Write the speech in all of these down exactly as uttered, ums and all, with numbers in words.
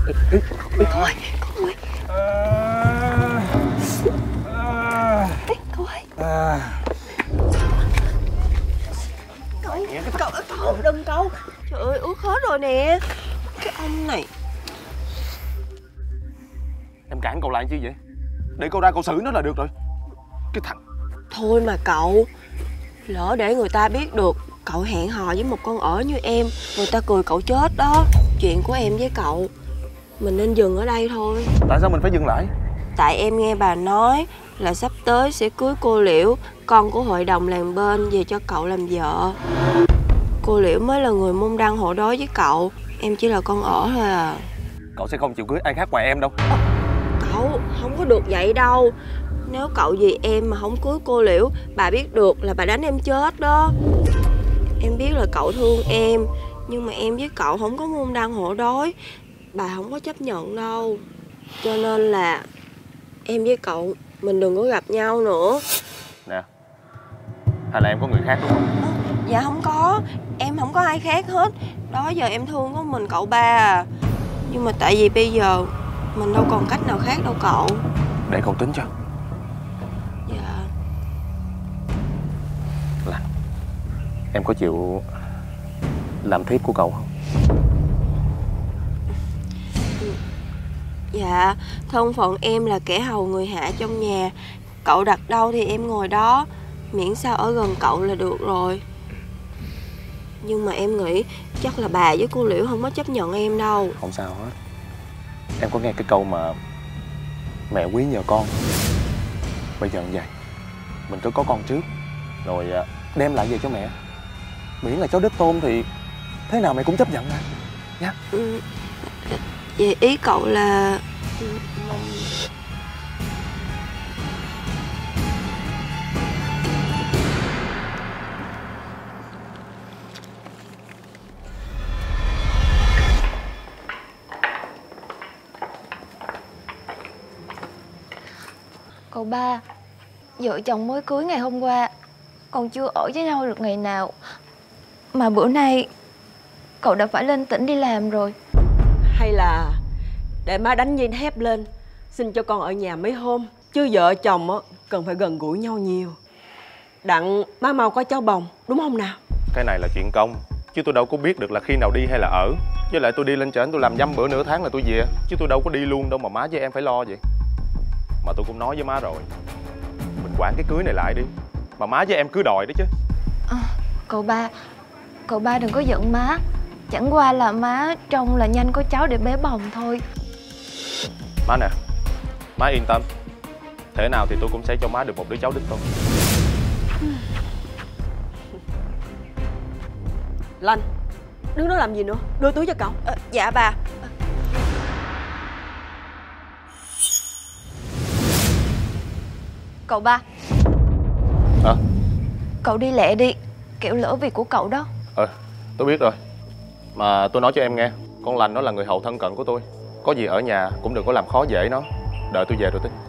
Cậu ơi, cậu ơi. Ê, cậu ơi. Cậu, cậu, cậu, đừng cậu. Trời ơi, ướt hết rồi nè. Cái ông này. Em cản cậu lại chi vậy? Để cậu ra cậu xử nó là được rồi. Cái thằng... Thôi mà cậu, lỡ để người ta biết được cậu hẹn hò với một con ở như em, người ta cười cậu chết đó. Chuyện của em với cậu, mình nên dừng ở đây thôi. Tại sao mình phải dừng lại? Tại em nghe bà nói là sắp tới sẽ cưới cô Liễu, con của hội đồng làng bên, về cho cậu làm vợ. Cô Liễu mới là người môn đăng hộ đối với cậu, em chỉ là con ở thôi à. Cậu sẽ không chịu cưới ai khác ngoài em đâu. À, cậu, không có được vậy đâu. Nếu cậu vì em mà không cưới cô Liễu, bà biết được là bà đánh em chết đó. Em biết là cậu thương em, nhưng mà em với cậu không có môn đăng hộ đối, bà không có chấp nhận đâu. Cho nên là em với cậu mình đừng có gặp nhau nữa. Nè, hay là em có người khác đúng không? À, dạ không có, em không có ai khác hết. Đó giờ em thương có mình cậu ba à. Nhưng mà tại vì bây giờ mình đâu còn cách nào khác đâu cậu. Để cậu tính cho. Dạ. Là em có chịu làm thiếp của cậu không? Dạ, thân phận em là kẻ hầu người hạ trong nhà. Cậu đặt đâu thì em ngồi đó, miễn sao ở gần cậu là được rồi. Nhưng mà em nghĩ chắc là bà với cô Liễu không có chấp nhận em đâu. Không sao hết. Em có nghe cái câu mà mẹ quý nhờ con. Bây giờ như vậy, mình cứ có con trước, rồi đem lại về cho mẹ. Miễn là cháu đích tôn thì thế nào mẹ cũng chấp nhận mà nha. Ừ, vậy ý cậu là... Cậu ba, vợ chồng mới cưới ngày hôm qua, còn chưa ở với nhau được ngày nào, mà bữa nay cậu đã phải lên tỉnh đi làm rồi. Hay là để má đánh dây thép lên, xin cho con ở nhà mấy hôm. Chứ vợ chồng á cần phải gần gũi nhau nhiều, đặng má mau có cháu bồng, đúng không nào? Cái này là chuyện công, chứ tôi đâu có biết được là khi nào đi hay là ở. Với lại tôi đi lên trển tôi làm dăm bữa nửa tháng là tôi về, chứ tôi đâu có đi luôn đâu mà má với em phải lo vậy. Mà tôi cũng nói với má rồi, mình quản cái cưới này lại đi, mà má với em cứ đòi đó chứ. À, cậu ba, cậu ba đừng có giận má. Chẳng qua là má trông là nhanh có cháu để bé bồng thôi. Má nè, má yên tâm, thế nào thì tôi cũng sẽ cho má được một đứa cháu đích tôn. Lanh, đứng đó làm gì nữa, đưa túi cho cậu. À, dạ bà. Cậu ba. À? Cậu đi lẹ đi, kiểu lỡ việc của cậu đó. Ờ, tôi biết rồi. Mà tôi nói cho em nghe, con Lành nó là người hầu thân cận của tôi. Có gì ở nhà cũng đừng có làm khó dễ nó. Đợi tôi về rồi tính.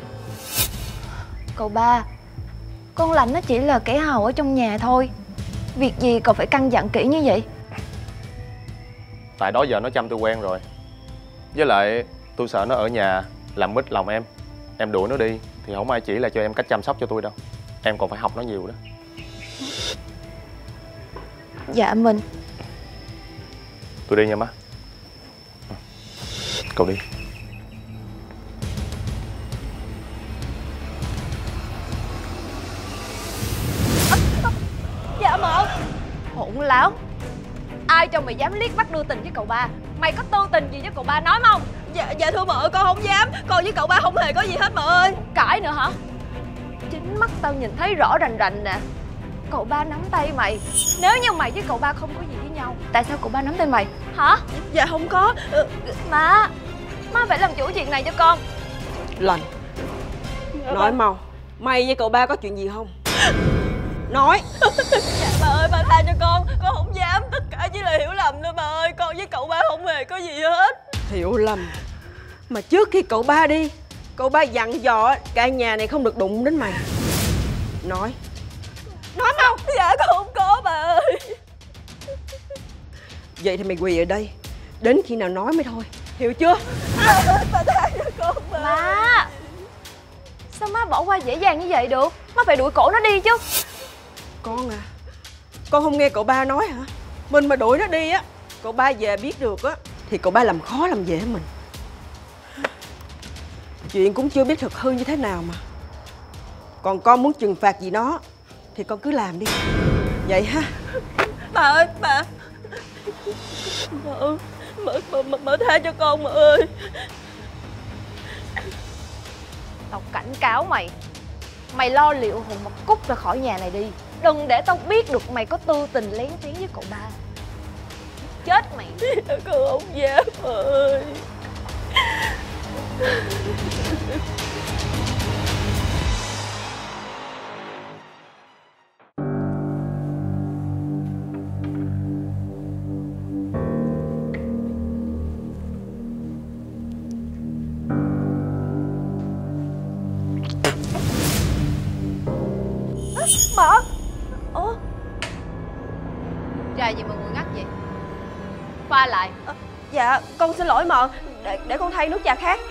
Cậu ba, con Lành nó chỉ là kẻ hầu ở trong nhà thôi. Việc gì cậu phải căn dặn kỹ như vậy? Tại đó giờ nó chăm tôi quen rồi. Với lại tôi sợ nó ở nhà làm mít lòng em. Em đuổi nó đi thì không ai chỉ là cho em cách chăm sóc cho tôi đâu. Em còn phải học nó nhiều đó. Dạ mình. Tôi đi nha má. Cậu đi. Dạ mợ. Hỗn láo. Ai cho mày dám liếc mắt đưa tình với cậu ba? Mày có tư tình gì với cậu ba nói không? Dạ, dạ thưa mợ, con không dám. Con với cậu ba không hề có gì hết mợ ơi. Cãi nữa hả? Chính mắt tao nhìn thấy rõ rành rành nè. Cậu ba nắm tay mày. Nếu như mày với cậu ba không có gì với nhau, tại sao cậu ba nắm tay mày? Hả? Dạ không có. Má, má phải làm chủ chuyện này cho con. Lành, nói mau, mày với cậu ba có chuyện gì không? Nói. Dạ bà ơi, bà tha cho con. Con không dám, tất cả chỉ là hiểu lầm thôi bà ơi. Con với cậu ba không hề có gì hết. Hiểu lầm? Mà trước khi cậu ba đi, cậu ba dặn dò cả nhà này không được đụng đến mày. Nói. Nói mau. Dạ con không có bà ơi. Vậy thì mày quỳ ở đây, đến khi nào nói mới thôi. Hiểu chưa? Bà tha cho con mà. Má, sao má bỏ qua dễ dàng như vậy được? Má phải đuổi cổ nó đi chứ. Con à, con không nghe cậu ba nói hả? Mình mà đuổi nó đi á, cậu ba về biết được á thì cậu ba làm khó làm dễ mình. Chuyện cũng chưa biết thực hư như thế nào mà. Còn con muốn trừng phạt gì nó thì con cứ làm đi. Vậy ha. Bà ơi, bà Mợ, mợ, mợ, mợ, mợ tha cho con mợ ơi. Tao cảnh cáo mày, mày lo liệu hồn mà cút ra khỏi nhà này đi. Đừng để tao biết được mày có tư tình lén phén với cậu ba. Chết mày. Con không dám mợ ơi. Mợ. Ủa? Trà gì mà ngồi ngắt vậy? Pha lại. À, dạ con xin lỗi mợ. Để, để con thay nước trà khác.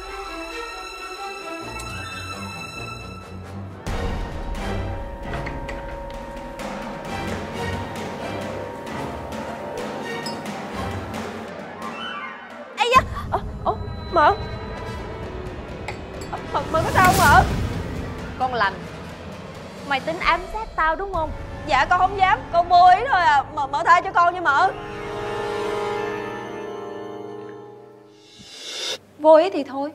Ây da. Ủa, ủa mợ. Mợ, mợ có sao không mợ? Con lành, mày tính ám sát tao đúng không? Dạ con không dám, con vô ý thôi à. Mợ, mợ tha cho con nha mợ. Vô ý thì thôi.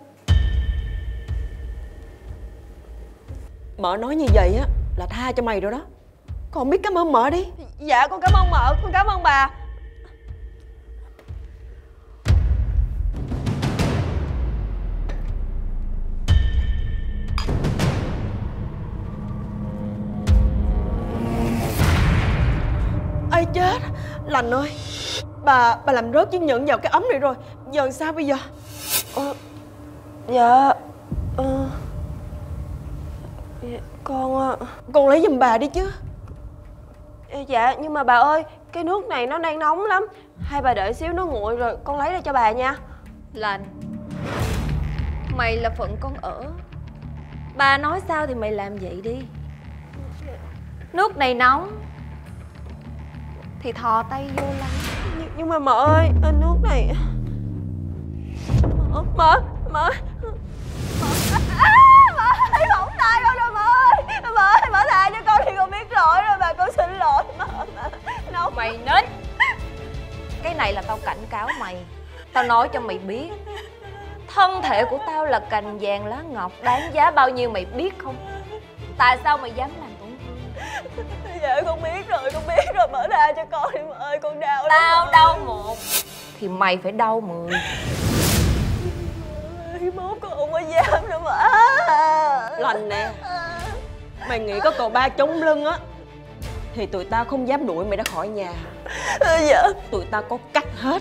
Mợ nói như vậy á là tha cho mày rồi đó. Con biết cảm ơn mợ đi. Dạ con cảm ơn mợ, con cảm ơn bà. Ây chết, Lành ơi, Bà bà làm rớt chiếc nhẫn vào cái ấm này rồi. Giờ sao bây giờ? Ờ, dạ ờ, dạ, con à, Con lấy giùm bà đi chứ. dạ nhưng mà bà ơi, cái nước này nó đang nóng lắm. Hai bà đợi xíu nó nguội rồi con lấy ra cho bà nha. Lành, mày là phận con ở. Ba nói sao thì mày làm vậy đi. Nước này nóng thì thò tay vô lắm. Nhưng, nhưng mà mợ ơi, nước này Mợ, mợ, mợ à, mợ ơi, không tay con rồi mợ ơi. Mợ ơi, mợ tha cho con thì con biết lỗi rồi bà, con xin lỗi mợ. Nấu Mày nín. Cái này là tao cảnh cáo mày. Tao nói cho mày biết, thân thể của tao là cành vàng lá ngọc, đáng giá bao nhiêu mày biết không? Tại sao mày dám làm tổn thương? Dạ con biết rồi, con biết rồi, mợ tha cho con đi mợ ơi, con đau lắm. Tao đau một thì mày phải đau mười. Mốt con không có dám đâu mà. Lành nè, mày nghĩ có cậu ba chống lưng á thì tụi tao không dám đuổi mày ra khỏi nhà. Dạ. Tụi tao có cách hết.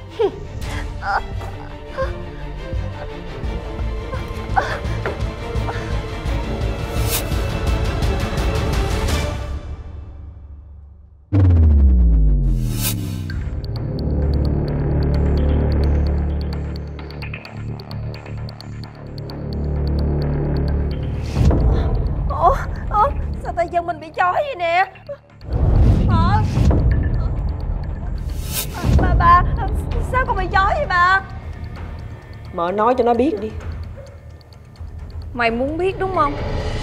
Ủa, ủa, sao tay chân mình bị trói vậy nè? Mợ, bà, bà, sao con bị trói vậy bà? Mợ nói cho nó biết đi. Mày muốn biết đúng không?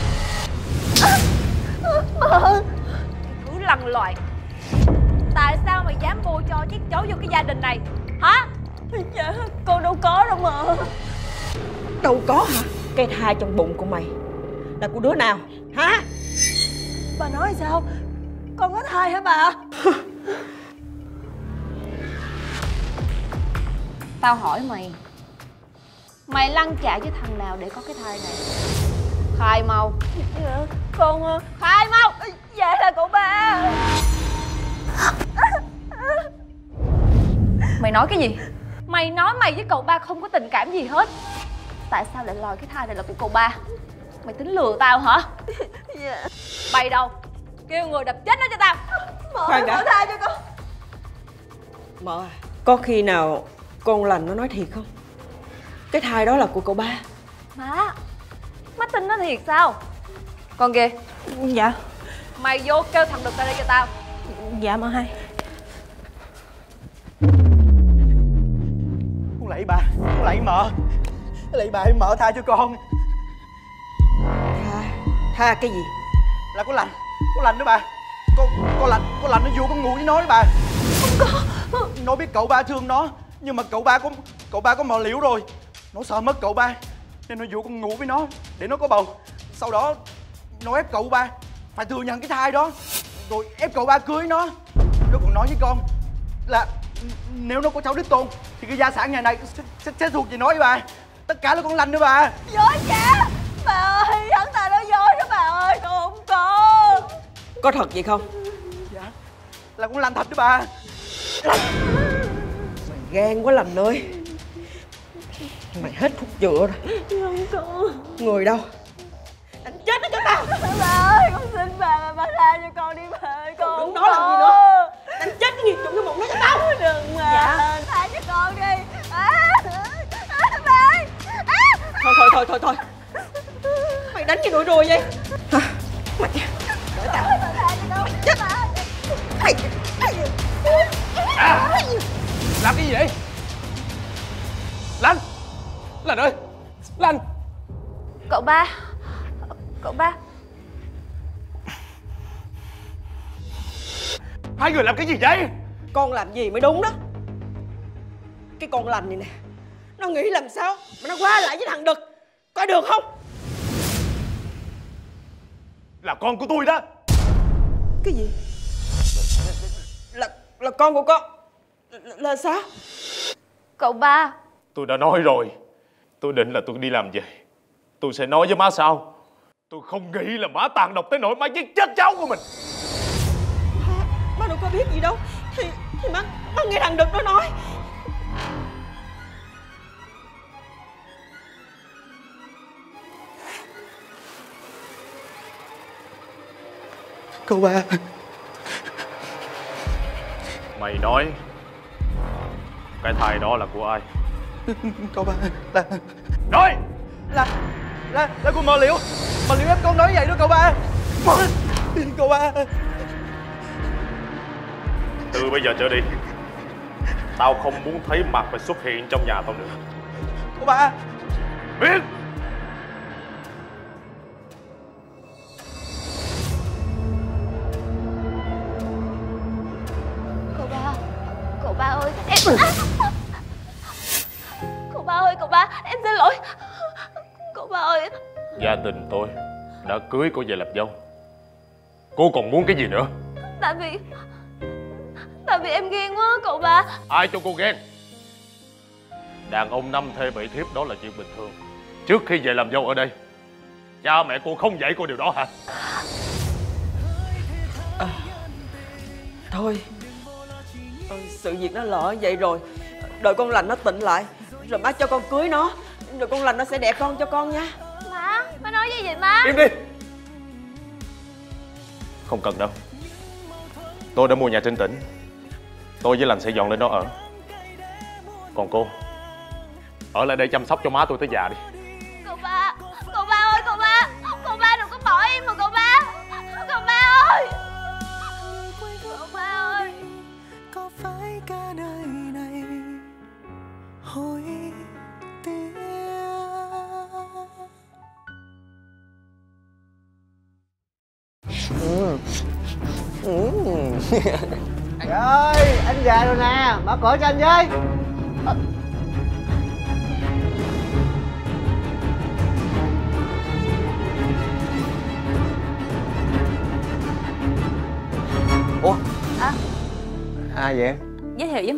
Mợ, Cứ lằn loạn. Tại sao mày dám vô cho chiếc chấu vô cái gia đình này hả? Dạ con đâu có đâu mợ. Đâu có hả? Cái thai trong bụng của mày là của đứa nào hả? Bà nói sao? Con có thai hả bà? Tao hỏi mày, mày lăn chạ với thằng nào để có cái thai này? Khai mau. Dạ con... Khai mau. Dạ là cậu ba. Mày nói cái gì? Mày nói mày với cậu ba không có tình cảm gì hết. Tại sao lại lòi cái thai này là của cậu ba? Mày tính lừa tao hả? Dạ. Bày đâu? Kêu người đập chết nó cho tao. Mợ, Khoan đã. mợ tha cho con. Mợ à, có khi nào Con lành nó nói thiệt không? Cái thai đó là của cậu ba. Má, má tin nó thiệt sao? Con kìa. Dạ. Mày vô kêu thằng Đực ra đây cho tao. Dạ mợ hai. Con lạy bà, con lạy mợ, lạy bà em mợ tha cho con. Tha? Tha cái gì? Là con lành, con lành đó bà. Con con lành, con lành nó vô con ngủ với nó đó bà. Không có. Nó biết cậu ba thương nó, nhưng mà cậu ba có cậu ba có mò liễu rồi. Nó sợ mất cậu ba nên nó vô con ngủ với nó để nó có bầu. Sau đó nó ép cậu ba phải thừa nhận cái thai đó, rồi ép cậu ba cưới nó. Nó còn nói với con là nếu nó có cháu đích tôn thì cái gia sản nhà này sẽ, sẽ, sẽ thuộc về nó với bà. Tất cả là con lành nữa bà. Dối cha. Bà ơi, hắn ta nói dối đó bà ơi, con không có. Có thật vậy không? Dạ, là con lành thật đó bà. Mày gan quá Lành ơi. Mày hết thuốc chữa rồi. Không có. Người đâu? Anh chết nó cho tao. Bà ơi, con xin bà, bà, bà tha cho con đi bà ơi, con Đừng không nói làm gì có. nữa. Anh chết cái nghiệp trụng cái mộng nó cho tao. Đừng mà. Dạ. Tha cho con đi. À, à, bà ơi. À. Thôi thôi thôi thôi thôi. Mày đánh cái đuổi đùi vậy hả? Mày đợi tao. Bà tha cho con. Chết bà. Mày. À, làm cái gì vậy? Lành, Lành ơi, Lành. Cậu ba. Cậu ba. Hai người làm cái gì vậy? Con làm gì mới đúng đó. Cái con Lành này nè, nó nghĩ làm sao mà nó qua lại với thằng Đực, coi được không? Là con của tôi đó. Cái gì? Là là con của con? Là, là sao? Cậu ba. Tôi đã nói rồi, tôi định là tôi đi làm về tôi sẽ nói với má sau. Tôi không nghĩ là má tàn độc tới nỗi má giết chết cháu của mình. Má, má đâu có biết gì đâu. Thì thì má má nghe thằng Đực nó nói. Cậu ba. Mày nói cái thai đó là của ai? Cậu ba là Nói. là là là của mợ liễu. Mợ liễu ép con nói vậy đó cậu ba. Cậu ba. Từ bây giờ trở đi tao không muốn thấy mặt mày xuất hiện trong nhà tao nữa. Cậu ba. Biết. Cậu ba. Cậu ba ơi, em... Cậu ba ơi, cậu ba, em xin lỗi. Cậu ba ơi. Gia đình tôi đã cưới cô về làm dâu. Cô còn muốn cái gì nữa? Tại vì... Tại vì em ghen quá cậu ba. Ai cho cô ghen? Đàn ông năm thê bảy thiếp đó là chuyện bình thường. Trước khi về làm dâu ở đây, cha mẹ cô không dạy cô điều đó hả? À, thôi, sự việc nó lỡ vậy rồi. Đợi con Lành nó tỉnh lại, rồi má cho con cưới nó. Rồi con Lành nó sẽ đẻ con cho con nha. Má, má nói gì vậy má? Im đi. Không cần đâu. Tôi đã mua nhà trên tỉnh. Tôi với Lành sẽ dọn lên đó ở. Còn cô, ở lại đây chăm sóc cho má tôi tới già đi. Cậu ba, cậu ba ơi, cậu ba. Cậu ba đừng có bỏ em mà cậu ba. Cậu ba ơi. Cậu ba ơi. Có phải cả đời này hối tiếc? Ừ. Ừ. Rồi, anh về rồi nè, mở cửa cho anh với. Ủa? À, ai vậy? giới thiệu với